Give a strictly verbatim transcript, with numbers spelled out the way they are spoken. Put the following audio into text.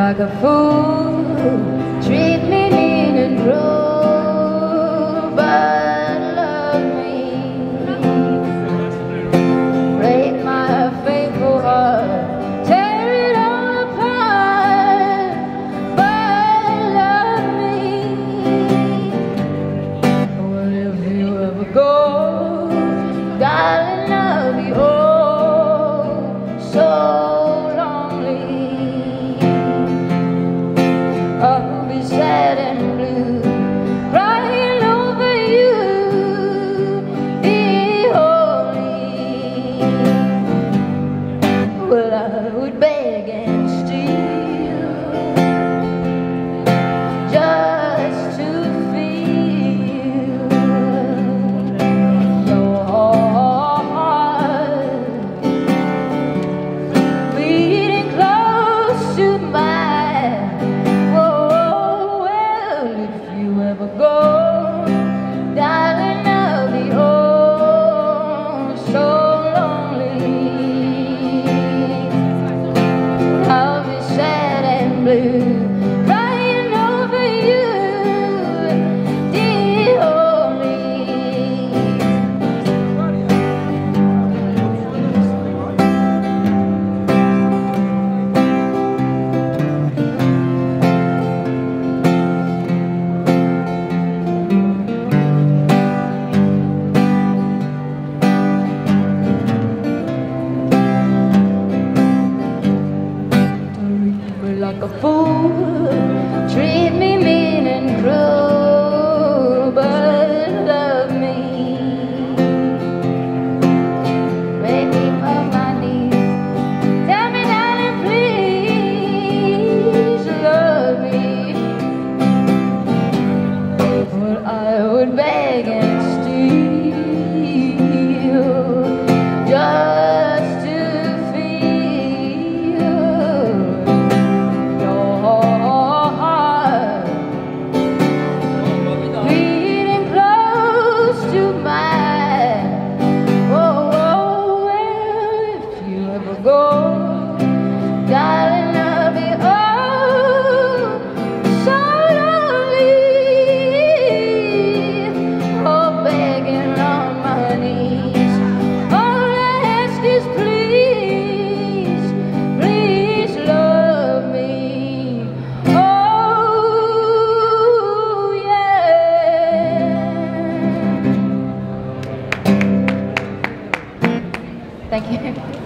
like a fool, treat me mean and cruel, but love me, break my faithful heart, tear it all apart, but love me. Well, if you ever go, darling, I'll be oh so I'll be sad and blue, crying over you, dear holy. Well, I would beg and steal just to feel your heart beating close to mine. Go, darling, I'll be oh so lonely. I'll be sad and blue, crying over you, dear holy. Like a fool, treat me mean and cruel, but love me, make me on my knees, tell me darling, please love me. Well, I would beg and steal just to go, darling, I'll be oh so lonely, oh begging on my knees. All I ask is please, please love me. Oh yeah. Thank you.